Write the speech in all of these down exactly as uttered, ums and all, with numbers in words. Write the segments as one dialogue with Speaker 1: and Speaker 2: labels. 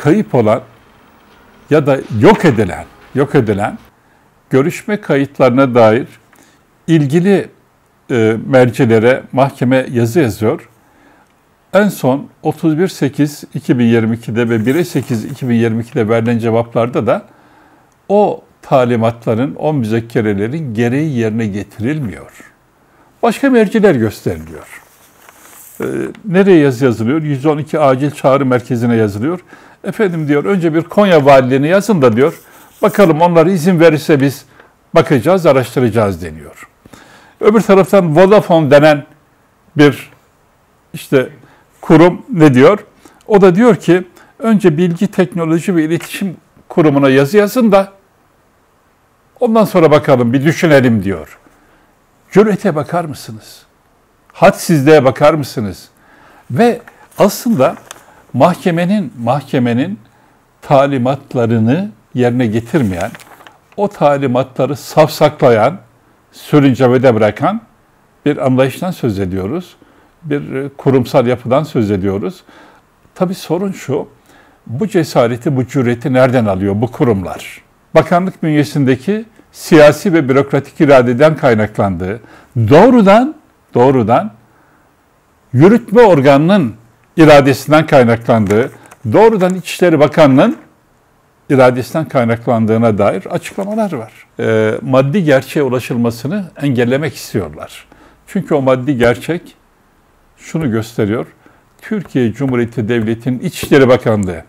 Speaker 1: kayıp olan ya da yok edilen, yok edilen görüşme kayıtlarına dair ilgili e, mercilere mahkeme yazı yazıyor. En son otuz bir sekiz iki bin yirmi iki'de ve bir sekiz iki bin yirmi iki'de verilen cevaplarda da o talimatların, o müzekkerelerin gereği yerine getirilmiyor. Başka merciler gösteriliyor. Ee, nereye yazı yazılıyor? yüz on iki acil çağrı merkezine yazılıyor. Efendim diyor, önce bir Konya valiliğine yazın da diyor, bakalım onlar izin verirse biz bakacağız, araştıracağız deniyor. Öbür taraftan Vodafone denen bir işte kurum ne diyor? O da diyor ki, önce Bilgi Teknoloji ve İletişim Kurumu'na yazı yazın da ondan sonra bakalım, bir düşünelim diyor. Cürete bakar mısınız? Hadsizliğe bakar mısınız? Ve aslında mahkemenin mahkemenin talimatlarını yerine getirmeyen, o talimatları safsaklayan, sürüncemede bırakan bir anlayıştan söz ediyoruz. Bir kurumsal yapıdan söz ediyoruz. Tabii sorun şu, bu cesareti, bu cüreti nereden alıyor bu kurumlar? Bakanlık bünyesindeki siyasi ve bürokratik iradeden kaynaklandığı, doğrudan doğrudan yürütme organının iradesinden kaynaklandığı, doğrudan İçişleri Bakanlığı'nın iradesinden kaynaklandığına dair açıklamalar var. E, maddi gerçeğe ulaşılmasını engellemek istiyorlar. Çünkü o maddi gerçek şunu gösteriyor: Türkiye Cumhuriyeti Devleti'nin İçişleri Bakanlığı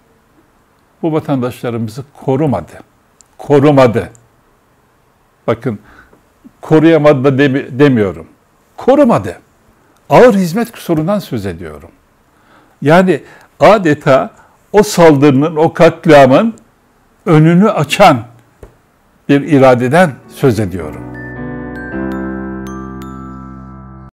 Speaker 1: bu vatandaşlarımızı korumadı. Korumadı. Bakın, koruyamadı da demiyorum. Korumadı. Ağır hizmet kusurundan söz ediyorum. Yani adeta o saldırının, o katliamın önünü açan bir iradeden söz ediyorum.